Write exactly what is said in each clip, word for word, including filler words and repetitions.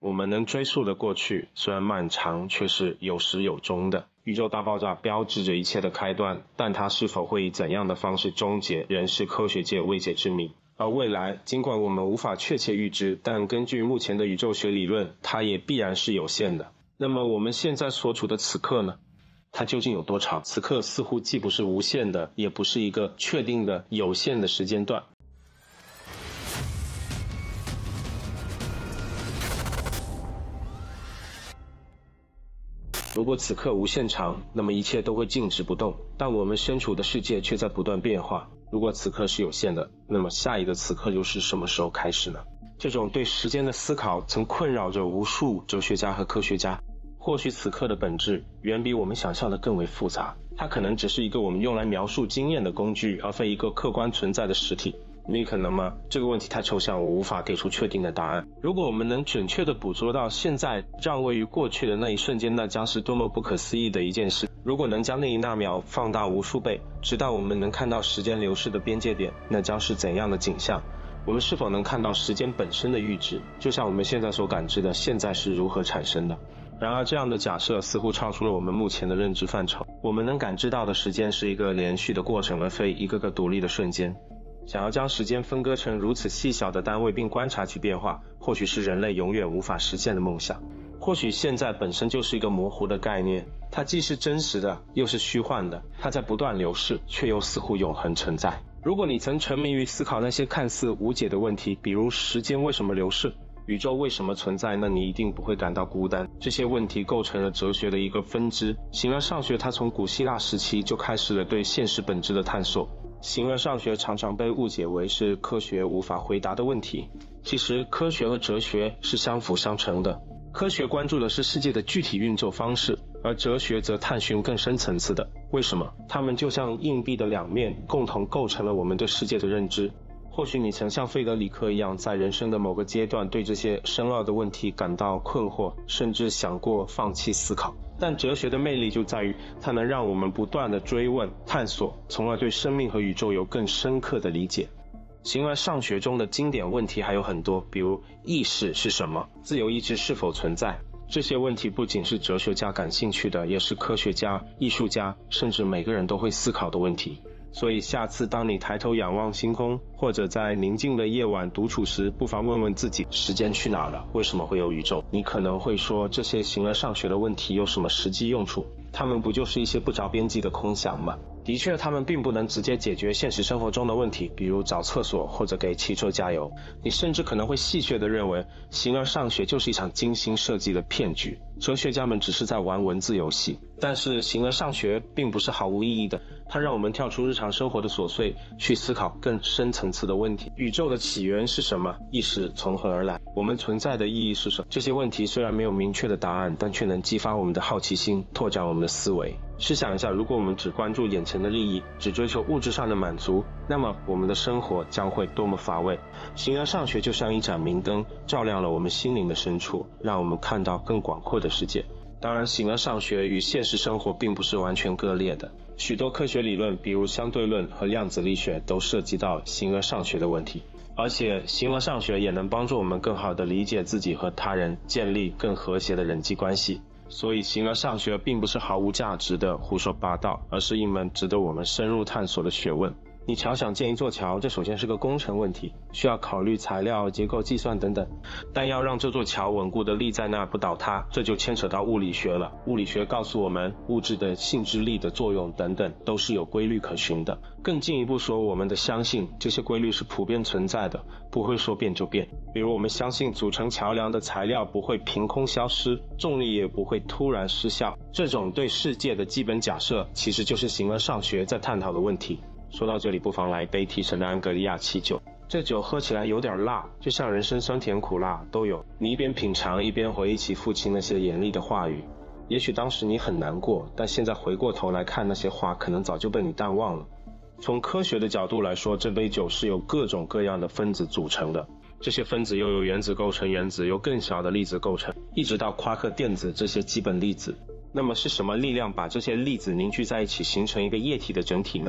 我们能追溯的过去虽然漫长，却是有始有终的。宇宙大爆炸标志着一切的开端，但它是否会以怎样的方式终结，仍是科学界未解之谜。而未来，尽管我们无法确切预知，但根据目前的宇宙学理论，它也必然是有限的。那么我们现在所处的此刻呢？它究竟有多长？此刻似乎既不是无限的，也不是一个确定的有限的时间段。如果此刻无限长，那么一切都会静止不动，但我们身处的世界却在不断变化。如果此刻是有限的，那么下一个此刻又是什么时候开始呢？这种对时间的思考曾困扰着无数哲学家和科学家。或许此刻的本质远比我们想象的更为复杂，它可能只是一个我们用来描述经验的工具，而非一个客观存在的实体。你可能吗？这个问题太抽象，我无法给出确定的答案。如果我们能准确地捕捉到现在让位于过去的那一瞬间，那将是多么不可思议的一件事。如果能将那一纳秒放大无数倍，直到我们能看到时间流逝的边界点，那将是怎样的景象？我们是否能看到时间本身的阈值，就像我们现在所感知的现在是如何产生的？然而这样的假设似乎超出了我们目前的认知范畴。我们能感知到的时间是一个连续的过程，而非一个个独立的瞬间。想要将时间分割成如此细小的单位并观察其变化，或许是人类永远无法实现的梦想。或许现在本身就是一个模糊的概念，它既是真实的，又是虚幻的，它在不断流逝，却又似乎永恒存在。如果你曾沉迷于思考那些看似无解的问题，比如时间为什么流逝，宇宙为什么存在，那你一定不会感到孤单。这些问题构成了哲学的一个分支。形而上学它从古希腊时期就开始了对现实本质的探索。形而上学常常被误解为是科学无法回答的问题，其实科学和哲学是相辅相成的。科学关注的是世界的具体运作方式，而哲学则探寻更深层次的为什么。它们就像硬币的两面，共同构成了我们对世界的认知。或许你曾像费德里克一样，在人生的某个阶段对这些深奥的问题感到困惑，甚至想过放弃思考。但哲学的魅力就在于它能让我们不断地追问、探索，从而对生命和宇宙有更深刻的理解。形而上学中的经典问题还有很多，比如意识是什么，自由意志是否存在。这些问题不仅是哲学家感兴趣的，也是科学家、艺术家，甚至每个人都会思考的问题。所以下次当你抬头仰望星空，或者在宁静的夜晚独处时，不妨问问自己，时间去哪了？为什么会有宇宙？你可能会说，这些形而上学的问题有什么实际用处？它们不就是一些不着边际的空想吗？的确，它们并不能直接解决现实生活中的问题，比如找厕所或者给汽车加油。你甚至可能会戏谑地认为，形而上学就是一场精心设计的骗局，哲学家们只是在玩文字游戏。但是形而上学并不是毫无意义的，它让我们跳出日常生活的琐碎，去思考更深层次的问题。宇宙的起源是什么？意识从何而来？我们存在的意义是什么？这些问题虽然没有明确的答案，但却能激发我们的好奇心，拓展我们的思维。试想一下，如果我们只关注眼前的利益，只追求物质上的满足，那么我们的生活将会多么乏味。形而上学就像一盏明灯，照亮了我们心灵的深处，让我们看到更广阔的世界。当然，形而上学与现实生活并不是完全割裂的，许多科学理论，比如相对论和量子力学，都涉及到形而上学的问题。而且形而上学也能帮助我们更好地理解自己和他人，建立更和谐的人际关系。所以形而上学并不是毫无价值的胡说八道，而是一门值得我们深入探索的学问。你瞧，想建一座桥，这首先是个工程问题，需要考虑材料、结构计算等等。但要让这座桥稳固地立在那不倒塌，这就牵扯到物理学了。物理学告诉我们，物质的性质力的作用等等都是有规律可循的。更进一步说，我们的相信这些规律是普遍存在的，不会说变就变。比如我们相信组成桥梁的材料不会凭空消失，重力也不会突然失效。这种对世界的基本假设，其实就是形而上学在探讨的问题。说到这里，不妨来一杯提神的安格利亚奇酒。这酒喝起来有点辣，就像人生酸甜苦辣都有。你一边品尝，一边回忆起父亲那些严厉的话语。也许当时你很难过，但现在回过头来看，那些话可能早就被你淡忘了。从科学的角度来说，这杯酒是由各种各样的分子组成的，这些分子又由原子构成原子，由更小的粒子构成，一直到夸克电子这些基本粒子。那么是什么力量把这些粒子凝聚在一起，形成一个液体的整体呢？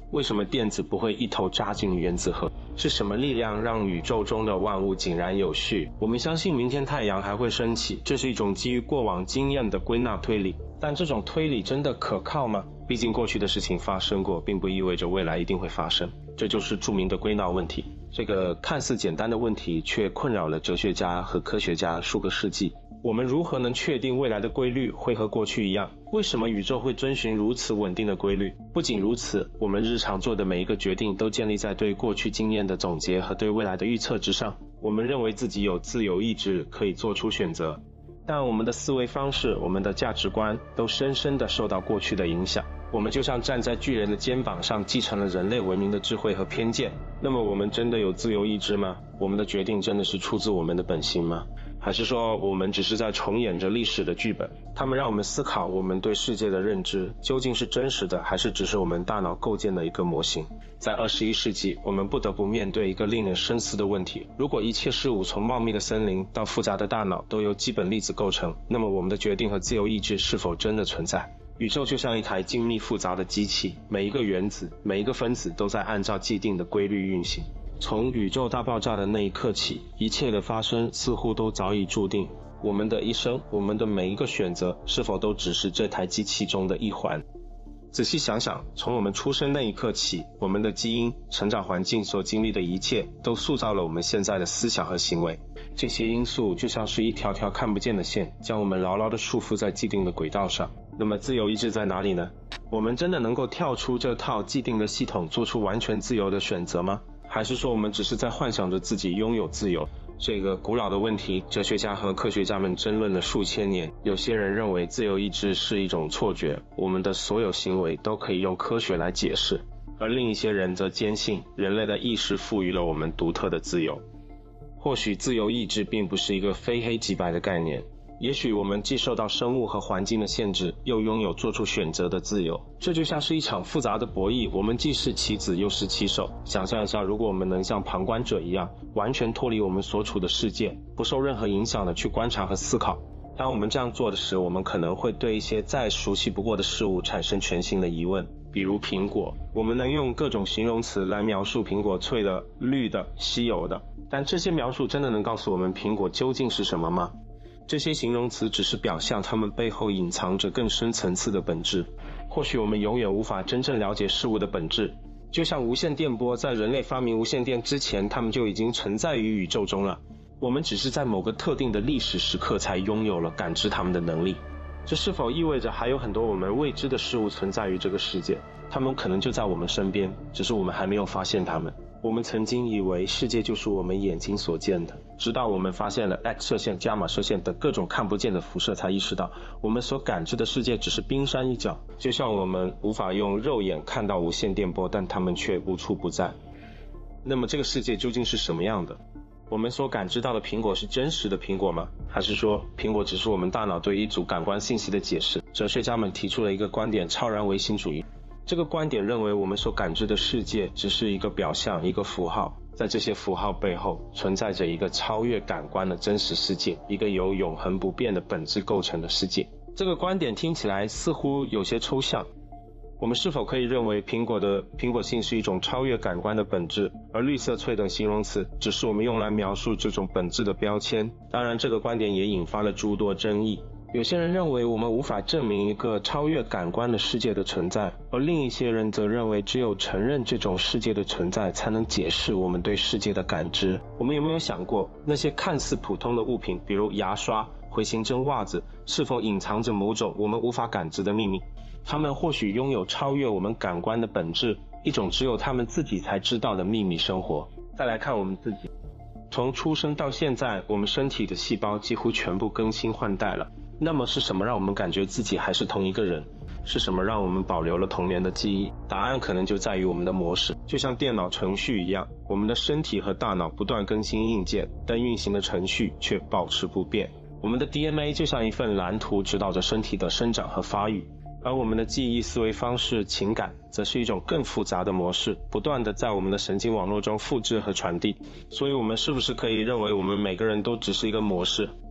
为什么电子不会一头扎进原子核？是什么力量让宇宙中的万物井然有序？我们相信明天太阳还会升起，这是一种基于过往经验的归纳推理。但这种推理真的可靠吗？毕竟过去的事情发生过，并不意味着未来一定会发生。这就是著名的归纳问题。这个看似简单的问题，却困扰了哲学家和科学家数个世纪。我们如何能确定未来的规律会和过去一样？为什么宇宙会遵循如此稳定的规律？不仅如此，我们日常做的每一个决定都建立在对过去经验的总结和对未来的预测之上。我们认为自己有自由意志，可以做出选择，但我们的思维方式、我们的价值观都深深地受到过去的影响。我们就像站在巨人的肩膀上，继承了人类文明的智慧和偏见。那么我们真的有自由意志吗？我们的决定真的是出自我们的本心吗？还是说我们只是在重演着历史的剧本？他们让我们思考，我们对世界的认知究竟是真实的，还是只是我们大脑构建的一个模型？在二十一世纪，我们不得不面对一个令人深思的问题：如果一切事物从茂密的森林到复杂的大脑都由基本粒子构成，那么我们的决定和自由意志是否真的存在？宇宙就像一台精密复杂的机器，每一个原子、每一个分子都在按照既定的规律运行。从宇宙大爆炸的那一刻起，一切的发生似乎都早已注定。我们的一生，我们的每一个选择，是否都只是这台机器中的一环？仔细想想，从我们出生那一刻起，我们的基因、成长环境所经历的一切，都塑造了我们现在的思想和行为。这些因素就像是一条条看不见的线，将我们牢牢地束缚在既定的轨道上。那么自由意志在哪里呢？我们真的能够跳出这套既定的系统，做出完全自由的选择吗？还是说我们只是在幻想着自己拥有自由？这个古老的问题，哲学家和科学家们争论了数千年。有些人认为自由意志是一种错觉，我们的所有行为都可以用科学来解释，而另一些人则坚信人类的意识赋予了我们独特的自由。或许自由意志并不是一个非黑即白的概念，也许我们既受到生物和环境的限制，又拥有做出选择的自由。这就像是一场复杂的博弈，我们既是棋子又是棋手。想象一下，如果我们能像旁观者一样，完全脱离我们所处的世界，不受任何影响的去观察和思考。当我们这样做的时候，我们可能会对一些再熟悉不过的事物产生全新的疑问。比如苹果，我们能用各种形容词来描述苹果脆的、绿的、稀有的，但这些描述真的能告诉我们苹果究竟是什么吗？这些形容词只是表象，它们背后隐藏着更深层次的本质。或许我们永远无法真正了解事物的本质，就像无线电波，在人类发明无线电之前，它们就已经存在于宇宙中了。我们只是在某个特定的历史时刻才拥有了感知它们的能力。这是否意味着还有很多我们未知的事物存在于这个世界？它们可能就在我们身边，只是我们还没有发现它们。我们曾经以为世界就是我们眼睛所见的，直到我们发现了 X 射线、伽马射线等各种看不见的辐射，才意识到我们所感知的世界只是冰山一角。就像我们无法用肉眼看到无线电波，但它们却无处不在。那么这个世界究竟是什么样的？我们所感知到的苹果是真实的苹果吗？还是说苹果只是我们大脑对一组感官信息的解释？哲学家们提出了一个观点，超然唯心主义。这个观点认为，我们所感知的世界只是一个表象，一个符号，在这些符号背后存在着一个超越感官的真实世界，一个由永恒不变的本质构成的世界。这个观点听起来似乎有些抽象。我们是否可以认为苹果的苹果性是一种超越感官的本质，而绿色、脆等形容词只是我们用来描述这种本质的标签？当然，这个观点也引发了诸多争议。有些人认为我们无法证明一个超越感官的世界的存在，而另一些人则认为只有承认这种世界的存在，才能解释我们对世界的感知。我们有没有想过，那些看似普通的物品，比如牙刷、回形针袜子，是否隐藏着某种我们无法感知的秘密？他们或许拥有超越我们感官的本质，一种只有他们自己才知道的秘密生活。再来看我们自己，从出生到现在，我们身体的细胞几乎全部更新换代了。那么是什么让我们感觉自己还是同一个人？是什么让我们保留了童年的记忆？答案可能就在于我们的模式，就像电脑程序一样，我们的身体和大脑不断更新硬件，但运行的程序却保持不变。我们的 D N A 就像一份蓝图，指导着身体的生长和发育，而我们的记忆、思维方式、情感则是一种更复杂的模式，不断地在我们的神经网络中复制和传递。所以我们是不是可以认为我们每个人都只是一个模式，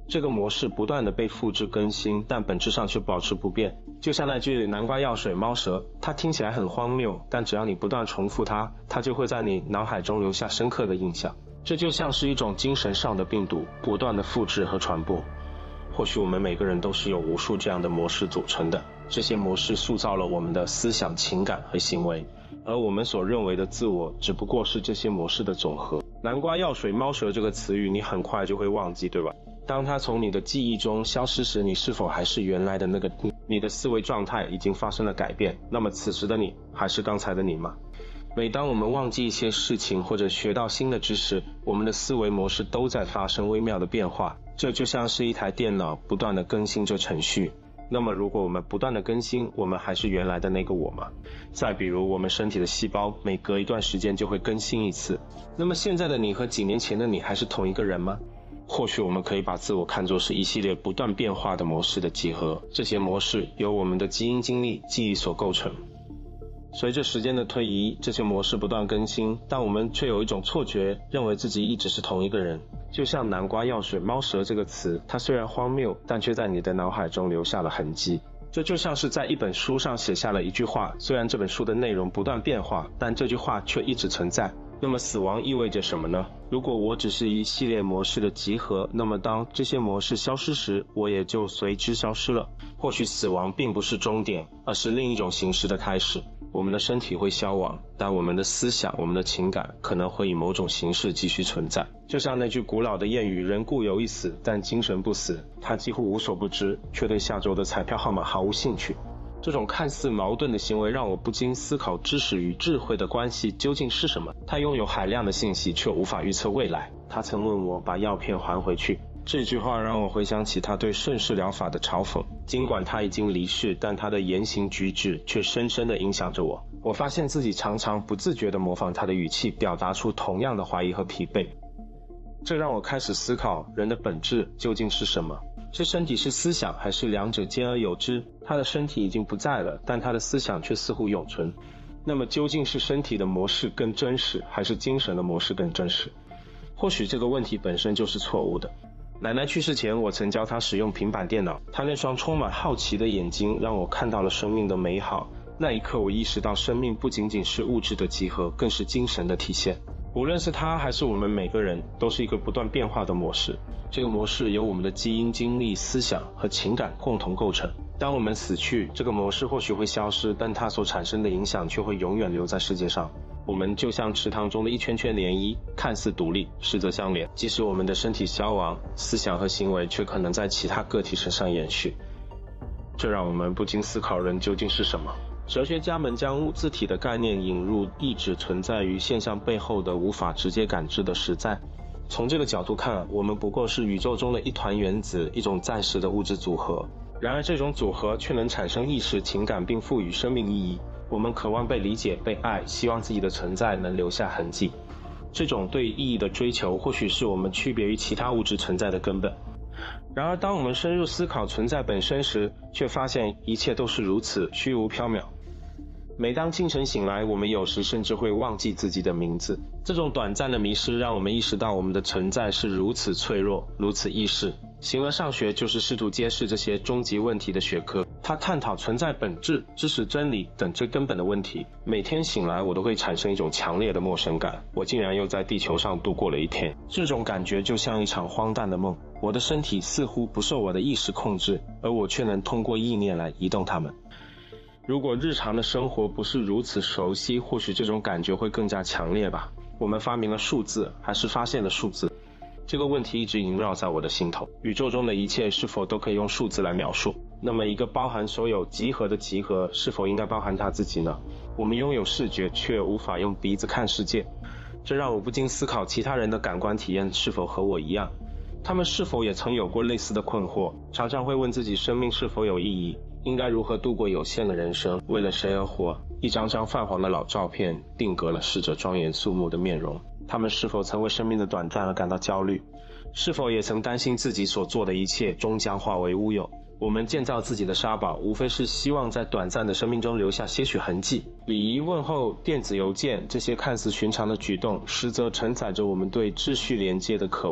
这个模式不断的被复制更新，但本质上却保持不变。就像那句南瓜药水猫蛇，它听起来很荒谬，但只要你不断重复它，它就会在你脑海中留下深刻的印象。这就像是一种精神上的病毒，不断的复制和传播。或许我们每个人都是由无数这样的模式组成的，这些模式塑造了我们的思想、情感和行为，而我们所认为的自我只不过是这些模式的总和。南瓜药水猫蛇这个词语你很快就会忘记，对吧？当它从你的记忆中消失时，你是否还是原来的那个你？你的思维状态已经发生了改变，那么此时的你还是刚才的你吗？每当我们忘记一些事情或者学到新的知识，我们的思维模式都在发生微妙的变化，这就像是一台电脑不断的更新着程序。那么如果我们不断的更新，我们还是原来的那个我吗？再比如我们身体的细胞每隔一段时间就会更新一次，那么现在的你和几年前的你还是同一个人吗？或许我们可以把自我看作是一系列不断变化的模式的集合，这些模式由我们的基因、经历、记忆所构成。随着时间的推移，这些模式不断更新，但我们却有一种错觉，认为自己一直是同一个人。就像南瓜药水猫蛇这个词，它虽然荒谬，但却在你的脑海中留下了痕迹。这就像是在一本书上写下了一句话，虽然这本书的内容不断变化，但这句话却一直存在。那么死亡意味着什么呢？如果我只是一系列模式的集合，那么当这些模式消失时，我也就随之消失了。或许死亡并不是终点，而是另一种形式的开始。我们的身体会消亡，但我们的思想、我们的情感可能会以某种形式继续存在。就像那句古老的谚语，人固有一死，但精神不死。他几乎无所不知，却对下周的彩票号码毫无兴趣。这种看似矛盾的行为让我不禁思考，知识与智慧的关系究竟是什么？他拥有海量的信息，却无法预测未来。他曾问我把药片还回去，这句话让我回想起他对顺势疗法的嘲讽。尽管他已经离世，但他的言行举止却深深地影响着我。我发现自己常常不自觉地模仿他的语气，表达出同样的怀疑和疲惫。这让我开始思考，人的本质究竟是什么？是身体是思想，还是两者兼而有之？他的身体已经不在了，但他的思想却似乎永存。那么究竟是身体的模式更真实，还是精神的模式更真实？或许这个问题本身就是错误的。奶奶去世前，我曾教她使用平板电脑，她那双充满好奇的眼睛让我看到了生命的美好。那一刻我意识到，生命不仅仅是物质的集合，更是精神的体现。无论是他还是我们每个人，都是一个不断变化的模式。这个模式由我们的基因、经历、思想和情感共同构成。当我们死去，这个模式或许会消失，但它所产生的影响却会永远留在世界上。我们就像池塘中的一圈圈涟漪，看似独立，实则相连。即使我们的身体消亡，思想和行为却可能在其他个体身上延续。这让我们不禁思考，人究竟是什么？哲学家们将物自体的概念引入，意指存在于现象背后的无法直接感知的实在。从这个角度看，我们不过是宇宙中的一团原子，一种暂时的物质组合。然而这种组合却能产生意识、情感，并赋予生命意义。我们渴望被理解、被爱，希望自己的存在能留下痕迹。这种对意义的追求，或许是我们区别于其他物质存在的根本。然而当我们深入思考存在本身时，却发现一切都是如此虚无缥缈。每当清晨醒来，我们有时甚至会忘记自己的名字。这种短暂的迷失让我们意识到我们的存在是如此脆弱，如此易逝。形而上学就是试图揭示这些终极问题的学科，它探讨存在本质、知识真理等最根本的问题。每天醒来，我都会产生一种强烈的陌生感，我竟然又在地球上度过了一天。这种感觉就像一场荒诞的梦，我的身体似乎不受我的意识控制，而我却能通过意念来移动它们。如果日常的生活不是如此熟悉，或许这种感觉会更加强烈吧。我们发明了数字，还是发现了数字？这个问题一直萦绕在我的心头。宇宙中的一切是否都可以用数字来描述？那么一个包含所有集合的集合，是否应该包含它自己呢？我们拥有视觉，却无法用鼻子看世界，这让我不禁思考，其他人的感官体验是否和我一样？他们是否也曾有过类似的困惑？常常会问自己生命是否有意义，应该如何度过有限的人生，为了谁而活？一张张泛黄的老照片定格了逝者庄严肃穆的面容。他们是否曾为生命的短暂而感到焦虑？是否也曾担心自己所做的一切终将化为乌有？我们建造自己的沙堡，无非是希望在短暂的生命中留下些许痕迹。礼仪问候、电子邮件，这些看似寻常的举动，实则承载着我们对秩序连接的渴望。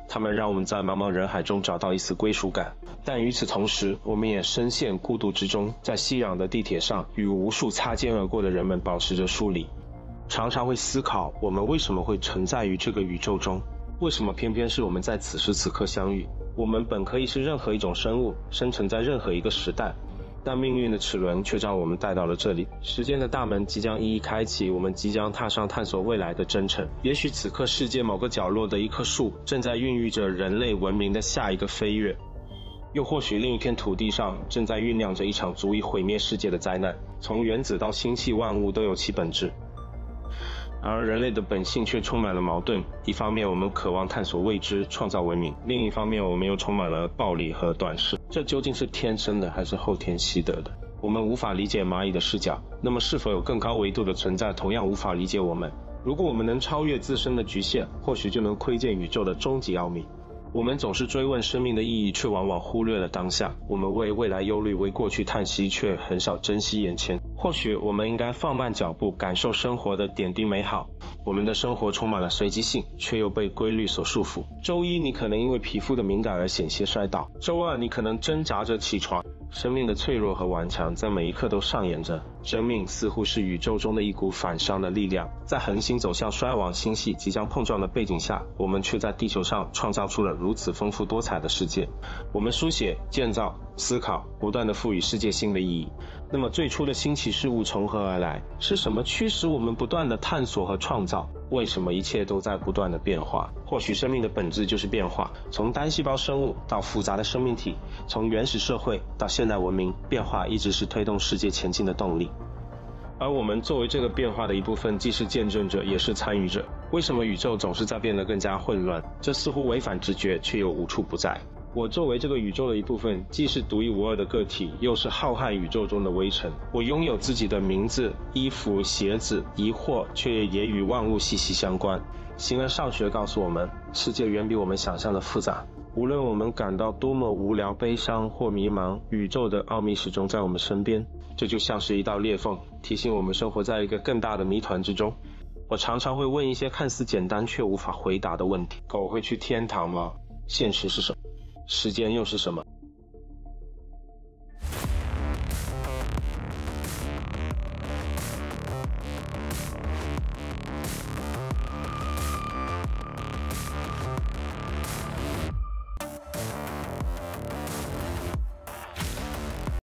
它们让我们在茫茫人海中找到一丝归属感。但与此同时，我们也深陷孤独之中，在熙攘的地铁上与无数擦肩而过的人们保持着疏离，常常会思考我们为什么会存在于这个宇宙中，为什么偏偏是我们在此时此刻相遇。我们本可以是任何一种生物，生存在任何一个时代，但命运的齿轮却将我们带到了这里。时间的大门即将一一开启，我们即将踏上探索未来的征程。也许此刻世界某个角落的一棵树正在孕育着人类文明的下一个飞跃，又或许另一片土地上正在酝酿着一场足以毁灭世界的灾难。从原子到星系，万物都有其本质，而人类的本性却充满了矛盾。一方面我们渴望探索未知，创造文明，另一方面我们又充满了暴力和短视。这究竟是天生的还是后天习得的？我们无法理解蚂蚁的视角，那么是否有更高维度的存在同样无法理解我们？如果我们能超越自身的局限，或许就能窥见宇宙的终极奥秘。我们总是追问生命的意义，却往往忽略了当下。我们为未来忧虑，为过去叹息，却很少珍惜眼前。或许我们应该放慢脚步，感受生活的点滴美好。我们的生活充满了随机性，却又被规律所束缚。周一你可能因为皮肤的敏感而险些摔倒，周二你可能挣扎着起床。生命的脆弱和顽强在每一刻都上演着。生命似乎是宇宙中的一股反伤的力量，在恒星走向衰亡、星系即将碰撞的背景下，我们却在地球上创造出了如此丰富多彩的世界。我们书写、建造、思考，不断地赋予世界新的意义。那么最初的新奇事物从何而来？是什么驱使我们不断地探索和创造？为什么一切都在不断的变化？或许生命的本质就是变化，从单细胞生物到复杂的生命体，从原始社会到现代文明，变化一直是推动世界前进的动力。而我们作为这个变化的一部分，既是见证者，也是参与者。为什么宇宙总是在变得更加混乱？这似乎违反直觉，却又无处不在。我作为这个宇宙的一部分，既是独一无二的个体，又是浩瀚宇宙中的微尘。我拥有自己的名字、衣服、鞋子，疑惑却也与万物息息相关。形而上学告诉我们，世界远比我们想象的复杂。无论我们感到多么无聊、悲伤或迷茫，宇宙的奥秘始终在我们身边。这就像是一道裂缝，提醒我们生活在一个更大的谜团之中。我常常会问一些看似简单却无法回答的问题：狗会去天堂吗？现实是什么？时间又是什么？